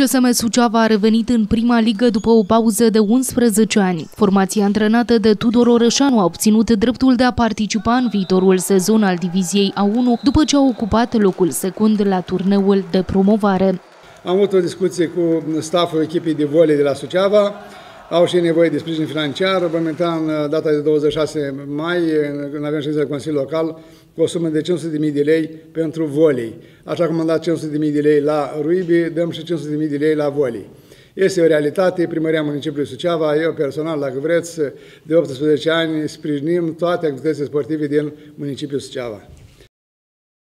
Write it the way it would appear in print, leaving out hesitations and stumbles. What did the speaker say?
CSM Suceava a revenit în prima ligă după o pauză de 11 ani. Formația antrenată de Tudor Orășanu a obținut dreptul de a participa în viitorul sezon al Diviziei A1 după ce a ocupat locul secund la turneul de promovare. Am avut o discuție cu stafful echipei de volei de la Suceava. Au și nevoie de sprijin financiar. Momentan, data de 26 mai, avem ședință de Consiliul Local cu o sumă de 500.000 de lei pentru volei. Așa cum am dat 500.000 de lei la rugby, dăm și 500.000 de lei la volei. Este o realitate. Primăria Municipiului Suceava, eu personal, dacă vreți, de 18 ani, sprijinim toate activitățile sportive din municipiul Suceava.